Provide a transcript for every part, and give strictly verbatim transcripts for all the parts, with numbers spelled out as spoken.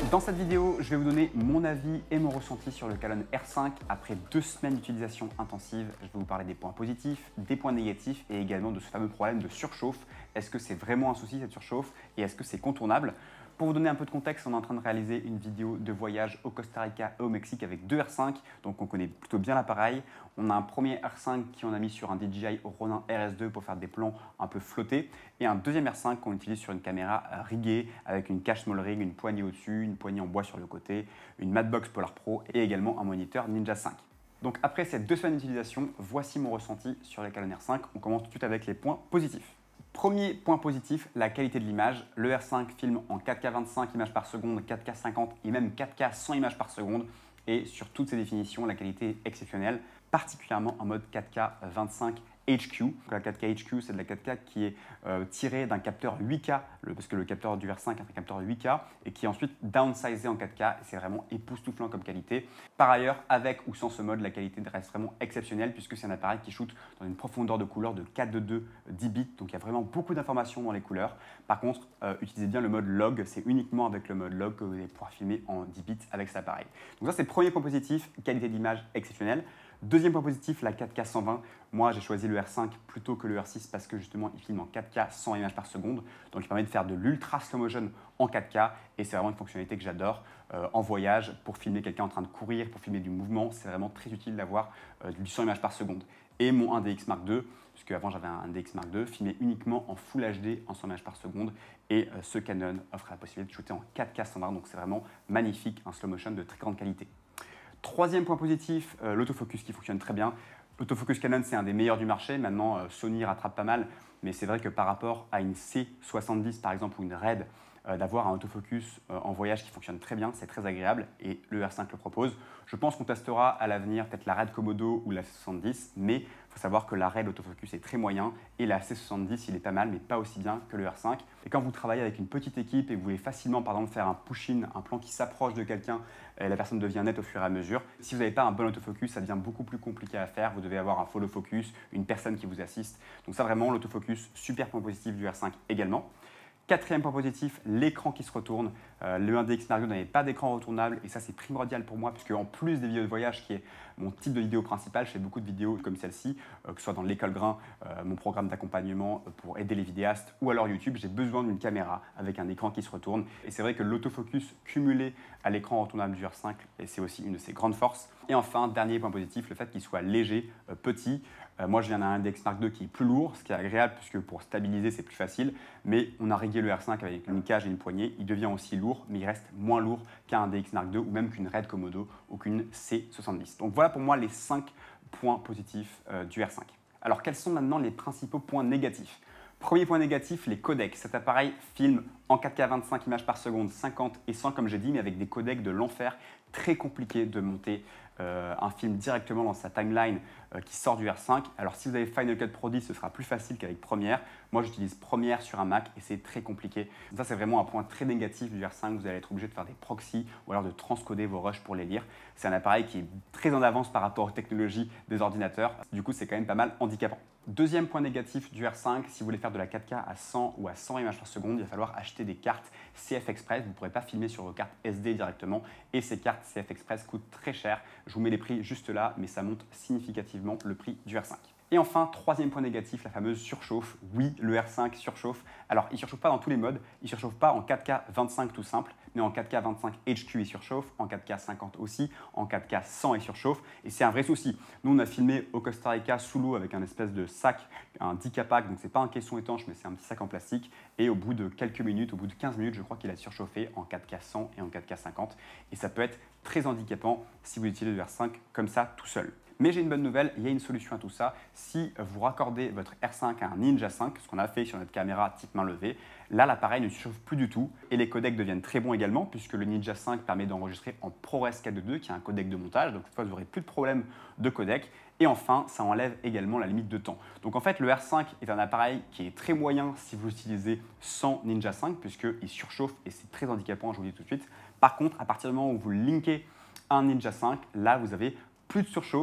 Dans cette vidéo, je vais vous donner mon avis et mon ressenti sur le Canon R cinq après deux semaines d'utilisation intensive. Je vais vous parler des points positifs, des points négatifs et également de ce fameux problème de surchauffe. Est-ce que c'est vraiment un souci cette surchauffe et est-ce que c'est contournable? Pour vous donner un peu de contexte, on est en train de réaliser une vidéo de voyage au Costa Rica et au Mexique avec deux R cinq, donc on connaît plutôt bien l'appareil. On a un premier R cinq qui on a mis sur un D J I Ronin R S deux pour faire des plans un peu flottés et un deuxième R cinq qu'on utilise sur une caméra riguée avec une cache small rig, une poignée au-dessus, une poignée en bois sur le côté, une Madbox Polar Pro et également un moniteur Ninja cinq. Donc après ces deux semaines d'utilisation, voici mon ressenti sur les Canon R cinq. On commence tout de suite avec les points positifs. Premier point positif, la qualité de l'image. Le R cinq filme en quatre K vingt-cinq images par seconde, quatre K cinquante et même quatre K cent images par seconde. Et sur toutes ces définitions, la qualité est exceptionnelle, particulièrement en mode quatre K vingt-cinq H Q. La quatre K H Q, c'est de la quatre K qui est euh, tirée d'un capteur huit K, le, parce que le capteur du R cinq est un capteur huit K, et qui est ensuite downsizé en quatre K. Et c'est vraiment époustouflant comme qualité. Par ailleurs, avec ou sans ce mode, la qualité reste vraiment exceptionnelle, puisque c'est un appareil qui shoot dans une profondeur de couleur de quatre deux deux dix bits. Donc il y a vraiment beaucoup d'informations dans les couleurs. Par contre, euh, utilisez bien le mode log. C'est uniquement avec le mode log que vous allez pouvoir filmer en dix bits avec cet appareil. Donc ça, c'est le premier point positif, qualité d'image exceptionnelle. Deuxième point positif, la quatre K cent vingt. Moi, j'ai choisi le R cinq plutôt que le R six parce que justement, il filme en quatre K cent images par seconde. Donc, il permet de faire de l'ultra slow motion en quatre K et c'est vraiment une fonctionnalité que j'adore euh, en voyage pour filmer quelqu'un en train de courir, pour filmer du mouvement. C'est vraiment très utile d'avoir euh, du cent images par seconde. Et mon un D X Mark deux, puisque avant j'avais un D X Mark deux, filmé uniquement en Full H D en cent images par seconde. Et euh, ce Canon offre la possibilité de shooter en quatre K cent vingt. Donc, c'est vraiment magnifique, un slow motion de très grande qualité. Troisième point positif, euh, l'autofocus qui fonctionne très bien. L'autofocus Canon, c'est un des meilleurs du marché. Maintenant, euh, Sony rattrape pas mal, mais c'est vrai que par rapport à une C soixante-dix par exemple ou une RED, euh, d'avoir un autofocus euh, en voyage qui fonctionne très bien, c'est très agréable et le R cinq le propose. Je pense qu'on testera à l'avenir peut-être la RED Komodo ou la C soixante-dix, mais il faut savoir que la RED autofocus est très moyen et la C soixante-dix, il est pas mal, mais pas aussi bien que le R cinq. Et quand vous travaillez avec une petite équipe et que vous voulez facilement par exemple faire un push-in, un plan qui s'approche de quelqu'un, et la personne devient nette au fur et à mesure. Si vous n'avez pas un bon autofocus, ça devient beaucoup plus compliqué à faire. Vous devez avoir un follow focus, une personne qui vous assiste. Donc ça vraiment, l'autofocus, super point positif du R cinq également. Quatrième point positif, l'écran qui se retourne. Euh, le un D X Mark deux n'avait pas d'écran retournable et ça c'est primordial pour moi puisque en plus des vidéos de voyage qui est mon type de vidéo principal, je fais beaucoup de vidéos comme celle-ci, euh, que ce soit dans l'école Grain, euh, mon programme d'accompagnement pour aider les vidéastes ou alors YouTube, j'ai besoin d'une caméra avec un écran qui se retourne. Et c'est vrai que l'autofocus cumulé à l'écran retournable du R cinq, c'est aussi une de ses grandes forces. Et enfin, dernier point positif, le fait qu'il soit léger, euh, petit. Euh, moi, je viens d'un un D X Mark deux qui est plus lourd, ce qui est agréable puisque pour stabiliser, c'est plus facile. Mais on a rigué le R cinq avec une cage et une poignée. Il devient aussi lourd, mais il reste moins lourd qu'un D X Mark deux ou même qu'une RED Komodo ou qu'une C soixante-dix. Donc voilà pour moi les cinq points positifs euh, du R cinq. Alors quels sont maintenant les principaux points négatifs? Premier point négatif, les codecs. Cet appareil filme en quatre K vingt-cinq images par seconde, cinquante et cent comme j'ai dit, mais avec des codecs de l'enfer, très compliqué de monter euh, un film directement dans sa timeline euh, qui sort du R cinq. Alors si vous avez Final Cut Pro dix, ce sera plus facile qu'avec Premiere. Moi j'utilise Premiere sur un Mac et c'est très compliqué. Ça c'est vraiment un point très négatif du R cinq, vous allez être obligé de faire des proxys ou alors de transcoder vos rushs pour les lire. C'est un appareil qui est très en avance par rapport aux technologies des ordinateurs. Du coup c'est quand même pas mal handicapant. Deuxième point négatif du R cinq, si vous voulez faire de la quatre K à cent ou à cent images par seconde, il va falloir acheter des cartes C F Express. Vous ne pourrez pas filmer sur vos cartes S D directement et ces cartes C F Express coûtent très cher. Je vous mets les prix juste là, mais ça monte significativement le prix du R cinq. Et enfin, troisième point négatif, la fameuse surchauffe. Oui, le R cinq surchauffe. Alors, il ne surchauffe pas dans tous les modes. Il ne surchauffe pas en quatre K vingt-cinq tout simple, mais en quatre K vingt-cinq H Q il surchauffe, en quatre K cinquante aussi, en quatre K cent il surchauffe. Et c'est un vrai souci. Nous, on a filmé au Costa Rica sous l'eau avec un espèce de sac, un dix K pack, donc c'est pas un caisson étanche, mais c'est un petit sac en plastique. Et au bout de quelques minutes, au bout de quinze minutes, je crois qu'il a surchauffé en quatre K cent et en quatre K cinquante. Et ça peut être très handicapant si vous utilisez le R cinq comme ça tout seul. Mais j'ai une bonne nouvelle, il y a une solution à tout ça. Si vous raccordez votre R cinq à un Ninja cinq, ce qu'on a fait sur notre caméra type main levée, là l'appareil ne surchauffe plus du tout et les codecs deviennent très bons également puisque le Ninja cinq permet d'enregistrer en ProRes quatre deux deux qui est un codec de montage. Donc cette fois vous n'aurez plus de problème de codec. Et enfin, ça enlève également la limite de temps. Donc en fait, le R cinq est un appareil qui est très moyen si vous l'utilisez sans Ninja cinq puisqu'il surchauffe et c'est très handicapant, je vous le dis tout de suite. Par contre, à partir du moment où vous linkez un Ninja cinq, là vous avez plus de surchauffe,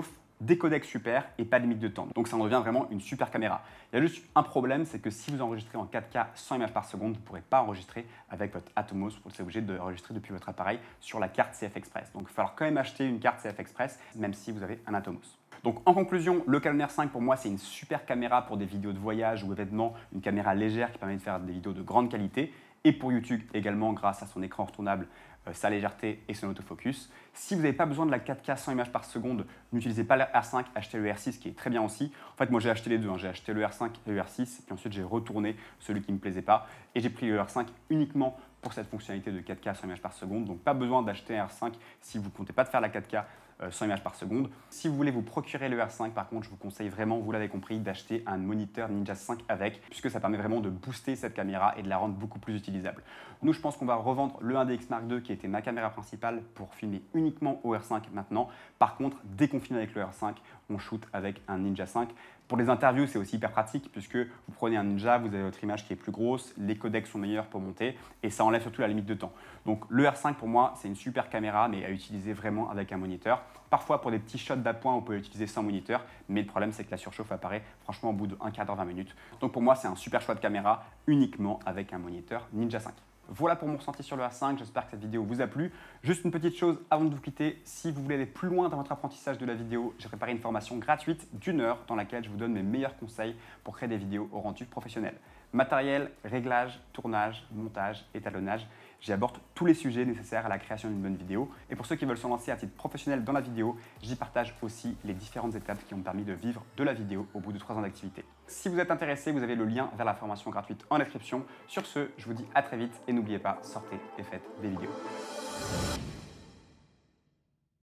des codecs super et pas de limite de temps. Donc ça en devient vraiment une super caméra. Il y a juste un problème, c'est que si vous enregistrez en quatre K cent images par seconde, vous ne pourrez pas enregistrer avec votre Atomos. Vous êtes obligé d'enregistrer depuis votre appareil sur la carte C F Express. Donc il va falloir quand même acheter une carte C F Express, même si vous avez un Atomos. Donc en conclusion, le Canon R cinq pour moi c'est une super caméra pour des vidéos de voyage ou événements, une caméra légère qui permet de faire des vidéos de grande qualité et pour YouTube également grâce à son écran retournable, euh, sa légèreté et son autofocus. Si vous n'avez pas besoin de la quatre K cent images par seconde, n'utilisez pas le R cinq, achetez le R six qui est très bien aussi. En fait moi j'ai acheté les deux, hein. J'ai acheté le R cinq et le R six puis ensuite j'ai retourné celui qui ne me plaisait pas et j'ai pris le R cinq uniquement pour cette fonctionnalité de quatre K cent images par seconde. Donc pas besoin d'acheter un R cinq si vous ne comptez pas de faire la quatre K cent images par seconde. Si vous voulez vous procurer le R cinq, par contre, je vous conseille vraiment, vous l'avez compris, d'acheter un moniteur Ninja cinq avec, puisque ça permet vraiment de booster cette caméra et de la rendre beaucoup plus utilisable. Nous, je pense qu'on va revendre le un D X Mark deux qui était ma caméra principale pour filmer uniquement au R cinq maintenant. Par contre, dès qu'on filme avec le R cinq, on shoot avec un Ninja cinq. Pour les interviews, c'est aussi hyper pratique puisque vous prenez un Ninja, vous avez votre image qui est plus grosse, les codecs sont meilleurs pour monter et ça enlève surtout la limite de temps. Donc le R cinq pour moi, c'est une super caméra mais à utiliser vraiment avec un moniteur. Parfois pour des petits shots d'appoint, on peut l'utiliser sans moniteur, mais le problème c'est que la surchauffe apparaît franchement au bout d'un quart d'heure, vingt minutes. Donc pour moi, c'est un super choix de caméra uniquement avec un moniteur Ninja cinq. Voilà pour mon ressenti sur le R cinq, j'espère que cette vidéo vous a plu. Juste une petite chose avant de vous quitter, si vous voulez aller plus loin dans votre apprentissage de la vidéo, j'ai préparé une formation gratuite d'une heure dans laquelle je vous donne mes meilleurs conseils pour créer des vidéos au rendu professionnel. Matériel, réglage, tournage, montage, étalonnage, j'y aborde tous les sujets nécessaires à la création d'une bonne vidéo. Et pour ceux qui veulent se lancer à titre professionnel dans la vidéo, j'y partage aussi les différentes étapes qui ont permis de vivre de la vidéo au bout de trois ans d'activité. Si vous êtes intéressé, vous avez le lien vers la formation gratuite en description. Sur ce, je vous dis à très vite et n'oubliez pas, sortez et faites des vidéos.